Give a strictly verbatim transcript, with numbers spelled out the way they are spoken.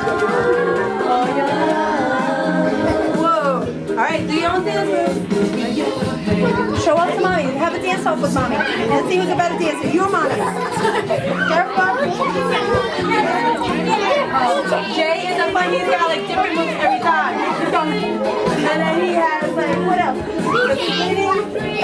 Oh, yeah. Whoa. All right, do your own dance move. Show off to mommy. Have a dance off with mommy. And see who's a better dancer. You or mommy. Careful. Jay is a funny. He's got like different moves every time. And then he has like, what else? The spinning.